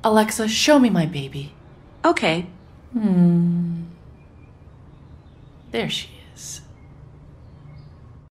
Alexa, show me my baby. Okay. There she is.